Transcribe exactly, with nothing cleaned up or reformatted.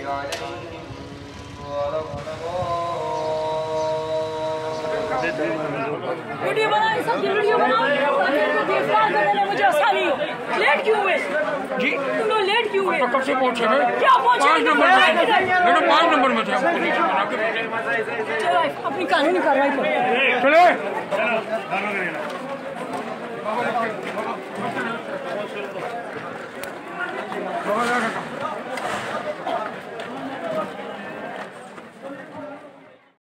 Video बना, सब video बना, मुझे आसानी हो। लेट क्यों हुए जी? तुम लोग लेट क्यों हुए? कब से पहुंचे हैं? क्या पहुंचे? पाँच नंबर में मैडम, पाँच नंबर में थे। चलो अपनी कानूनी कार्रवाई करो। चले।